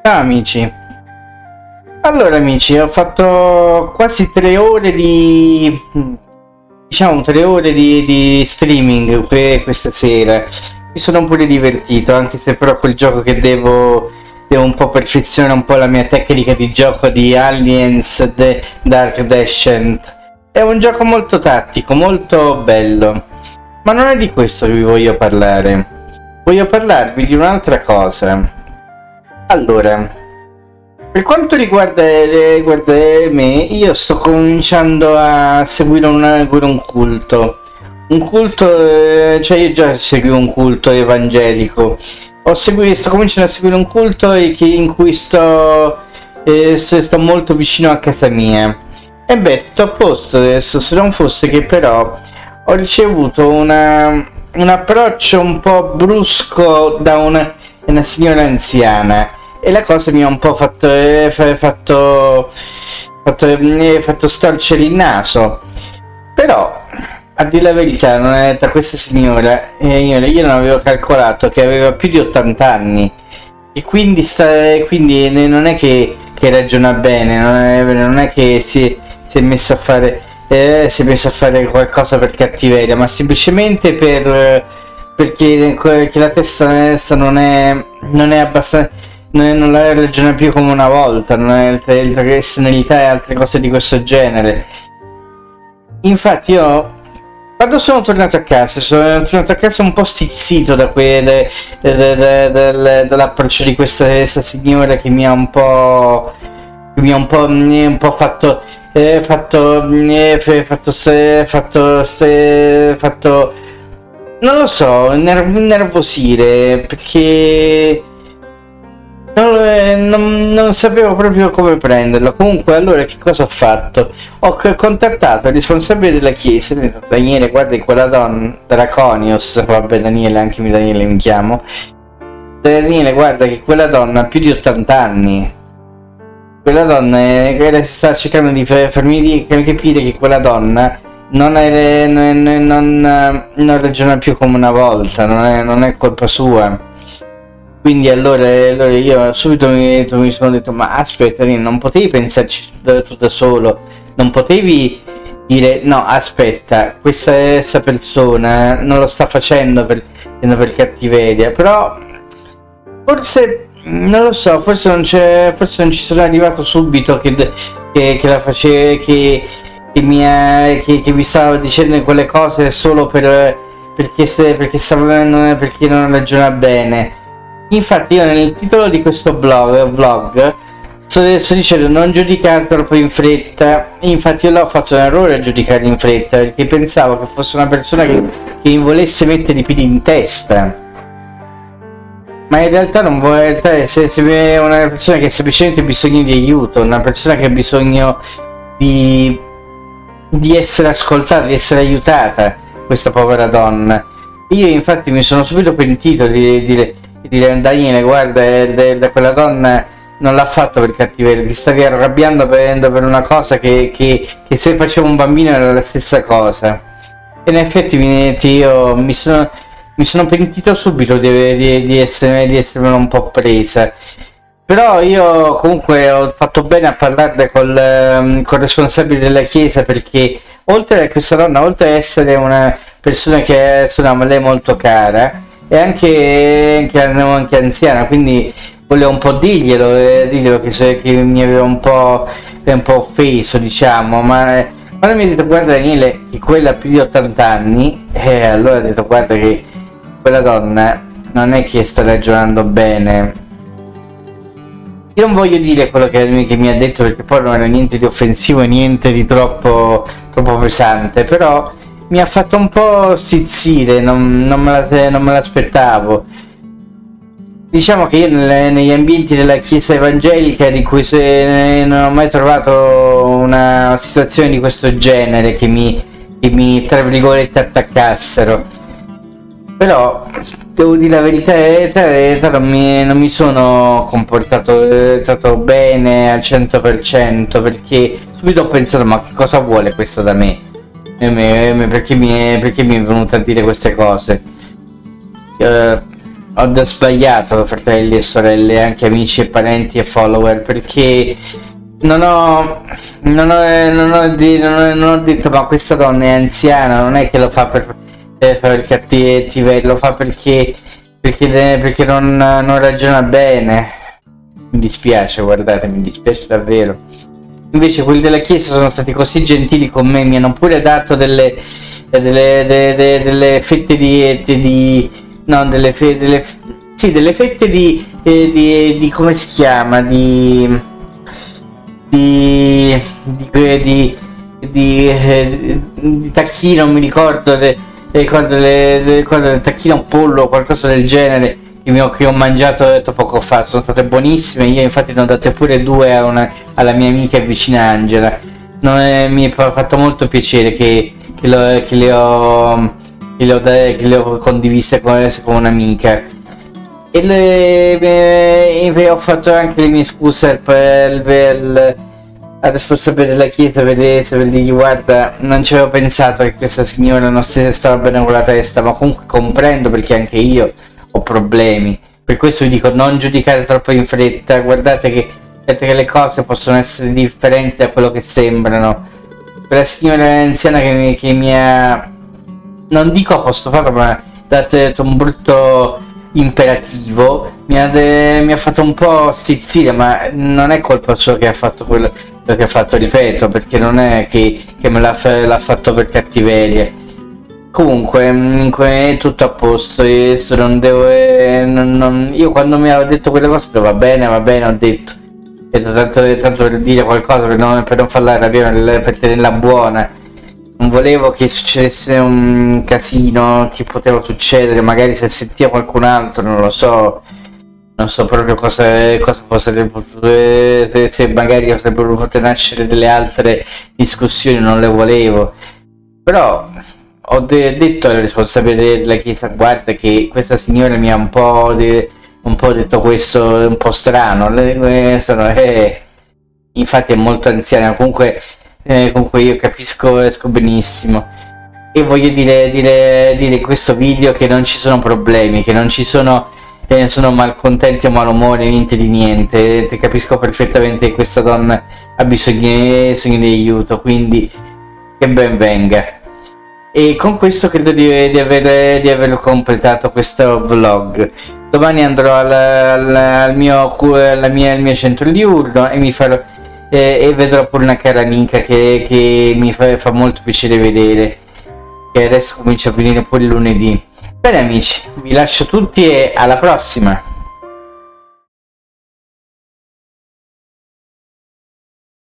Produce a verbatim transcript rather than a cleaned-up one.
Ciao amici. Allora amici, ho fatto quasi tre ore di diciamo tre ore di, di streaming que- questa sera. Mi sono pure divertito, anche se però quel gioco che devo devo un po' perfezionare un po' la mia tecnica di gioco di Aliens The Dark Descent. È un gioco molto tattico, molto bello. Ma non è di questo che vi voglio parlare. Voglio parlarvi di un'altra cosa. Allora, per quanto riguarda, riguarda me, io sto cominciando a seguire un, un culto. Un culto, eh, cioè io già seguivo un culto evangelico. Ho seguito, sto cominciando a seguire un culto che, in cui sto, eh, sto molto vicino a casa mia. E beh, tutto a posto adesso, se non fosse che però ho ricevuto una, un approccio un po' brusco da una, una signora anziana. E la cosa mi ha un po' fatto, eh, fatto, fatto, eh, fatto storcere il naso. Però, a dire la verità, non è da questa signora, eh, io, io non avevo calcolato che aveva più di ottanta anni. E quindi, sta, quindi non è che, che ragiona bene, non è, non è che si, si è messa a fare eh, si è messa a fare qualcosa per cattiveria, ma semplicemente per perché che la testa non è non è abbastanza, non la ragiona più come una volta, non è altre senilità e altre cose di questo genere. Infatti io quando sono tornato a casa sono tornato a casa un po' stizzito da que, de, de, de, de, dall'approccio di questa, questa signora che mi ha un po' mi ha un po', un po' fatto eh, fatto eh, fatto se, fatto se, fatto non lo so, innervosire, perché Non, non, non sapevo proprio come prenderlo. Comunque, allora che cosa ho fatto? Ho contattato il responsabile della chiesa. Daniele, guarda quella donna, Draconios, vabbè Daniele, anche mi Daniele mi chiamo. Daniele, guarda che quella donna ha più di ottanta anni. Quella donna è, sta cercando di farmi capire che quella donna non, è, non, non, non ragiona più come una volta, non è, non è colpa sua. Quindi allora, allora io subito mi, mi sono detto, ma aspetta, non potevi pensarci tu, tu da solo, non potevi dire no, aspetta, questa, questa persona non lo sta facendo per, per cattiveria, però forse non lo so, forse non c'è, forse non ci sono arrivato subito che, che, che la faceva, che, che, mi ha, che, che mi stava dicendo quelle cose solo per, perché, perché, stava, perché non ragiona bene. Infatti io nel titolo di questo blog, vlog sto, sto dicendo non giudicare troppo in fretta. Infatti io l'ho fatto un errore a giudicare in fretta, perché pensavo che fosse una persona che, che mi volesse mettere i piedi in testa, ma in realtà non vuole, in realtà è, se, se è una persona che ha semplicemente bisogno di aiuto, una persona che ha bisogno di, di essere ascoltata, di essere aiutata, questa povera donna. Io infatti mi sono subito pentito di dire dire Daniele, guarda, da quella donna non l'ha fatto per cattiveria, ti stavi arrabbiando per, per una cosa che, che, che se facevo un bambino era la stessa cosa. E in effetti mi, io mi sono, mi sono pentito subito di, di, di, essere, di essermelo un po' presa. Però io comunque ho fatto bene a parlarne col, col responsabile della chiesa, perché oltre a questa donna, oltre a essere una persona che è, insomma, lei è molto cara, e anche, anche, anche anziana, quindi volevo un po' dirglielo, eh, dirglielo che, se, che mi aveva un po', un po' offeso, diciamo, ma quando mi ha detto guarda Daniele che quella ha più di ottanta anni, eh, allora ho detto guarda che quella donna non è che sta ragionando bene. Io non voglio dire quello che, che mi ha detto, perché poi non era niente di offensivo e niente di troppo, troppo pesante, però mi ha fatto un po' stizzire, non, non, me, la, non me l'aspettavo. Diciamo che io nelle, negli ambienti della chiesa evangelica, di cui se, non ho mai trovato una situazione di questo genere che mi, che mi tra virgolette attaccassero. Però devo dire la verità, eh, non, mi, non mi sono comportato eh, trattato bene al cento per cento, perché subito ho pensato ma che cosa vuole questa da me? Perché mi, è, perché mi è venuta a dire queste cose? Uh, ho sbagliato, fratelli e sorelle, anche amici e parenti e follower, perché non ho non ho, non ho, di, non ho, non ho detto ma questa donna è anziana, non è che lo fa per, per fare il cattiveria, lo fa perché perché, perché non, non ragiona bene. Mi dispiace, guardate, mi dispiace davvero. Invece quelli della chiesa sono stati così gentili con me, mi hanno pure dato delle delle, delle, delle, delle fette di, di no delle, fe, delle sì delle fette di, di, di come si chiama di di di, di, di, eh, di tacchino, non mi ricordo le, ricordo le, le, ricordo le tacchino pollo o qualcosa del genere che, mi ho, che ho mangiato poco fa, sono state buonissime. Io infatti ne ho date pure due a una, alla mia amica e vicina Angela. Non è, mi ha fatto molto piacere che, che, lo, che le ho che le ho, che le ho condivise con, con un'amica. E le, e ho fatto anche le mie scuse per, per al responsabile della chiesa, per dirgli guarda, non ci avevo pensato che questa signora non stava bene con la testa, ma comunque comprendo perché anche io ho problemi, per questo vi dico non giudicare troppo in fretta, guardate che, che le cose possono essere differenti da quello che sembrano. Quella signora anziana che mi, che mi ha, non dico a posto fatto, ma ha dato un brutto imperativo, mi ha, de, mi ha fatto un po' stizzire, ma non è colpa sua che ha fatto quello che ha fatto, ripeto, perché non è che, che me l'ha, l'ha fatto per cattiveria. Comunque è tutto a posto, io non devo, eh, non, non, io quando mi aveva detto quelle cose va bene, va bene, ho detto, tanto, tanto per dire qualcosa, per non, per non farla arrabbiare, per tenerla buona. Non volevo che succedesse un casino che poteva succedere, magari se sentiva qualcun altro, non lo so, non so proprio cosa, cosa potrebbe, se, se magari sarebbero potute nascere delle altre discussioni, non le volevo. Però ho de detto al responsabile della chiesa, guarda che questa signora mi ha un po', de un po' detto questo, un po' strano, le, sono, eh, infatti è molto anziana, comunque... Eh, comunque io capisco, esco benissimo e voglio dire, dire, dire in questo video che non ci sono problemi, che non ci sono, eh, sono malcontenti o malumore, niente di niente. Te capisco perfettamente che questa donna ha bisogno, bisogno di aiuto, quindi che ben venga. E con questo credo di, di, aver, di aver completato questo vlog. Domani andrò al, al, al, mio, alla mia, al mio centro diurno e mi farò Eh, e vedrò pure una cara amica che, che mi fa, fa molto piacere vedere, che adesso comincia a venire pure lunedì. Bene amici, vi lascio tutti e alla prossima.